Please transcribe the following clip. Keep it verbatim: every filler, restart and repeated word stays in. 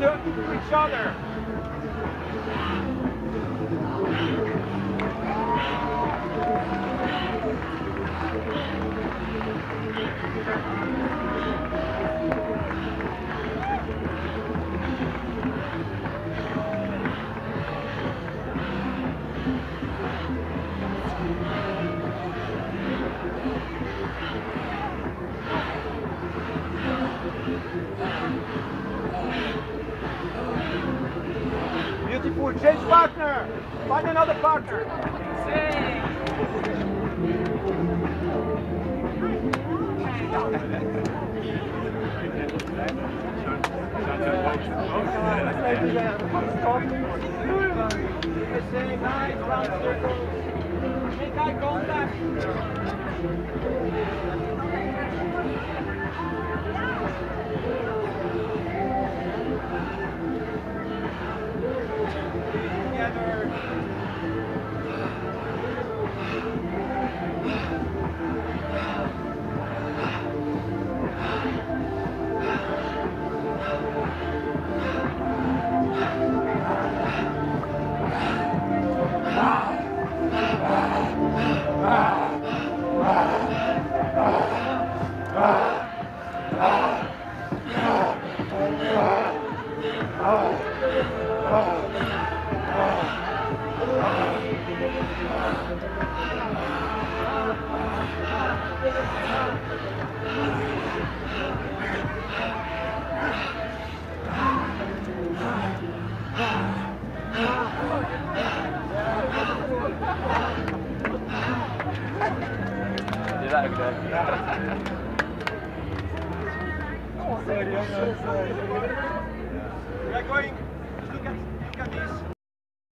to each other. Beautiful. Change partner. Find another partner. Nice round circle. Make eye contact. Is that okay? We are going, look at, look at this.